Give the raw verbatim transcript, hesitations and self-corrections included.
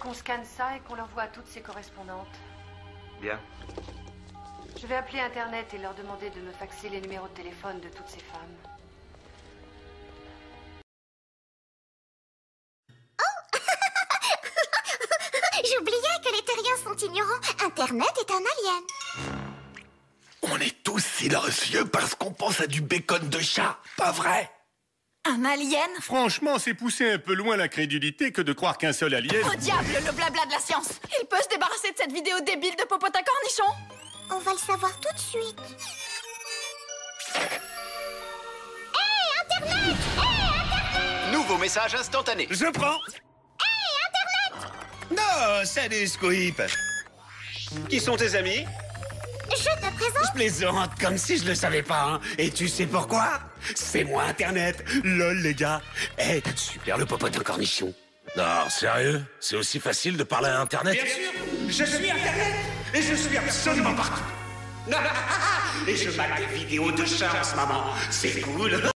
qu'on scanne ça et qu'on l'envoie à toutes ses correspondantes. Bien. Je vais appeler Internet et leur demander de me faxer les numéros de téléphone de toutes ces femmes. Oh J'oubliais que les terriens sont ignorants. Internet est un alien. On est tous silencieux parce qu'on pense à du bacon de chat, pas vrai? Un alien? Franchement, c'est pousser un peu loin l'incrédulité que de croire qu'un seul alien... Au diable, le blabla de la science! Il peut se débarrasser de cette vidéo débile de popotin cornichon? On va le savoir tout de suite. Hé, Internet! Hé, Internet! Nouveau message instantané. Je prends. Hé, Internet! Non, salut Squeep. Qui sont tes amis? Je te présente... Je plaisante comme si je le savais pas, hein. Et tu sais pourquoi? C'est moi Internet. Lol les gars. Eh, super le popotin cornichon. Non, sérieux? C'est aussi facile de parler à Internet? Bien sûr, je suis Internet. Et je suis absolument partout. Et je mate des vidéos de chats en ce moment. C'est cool.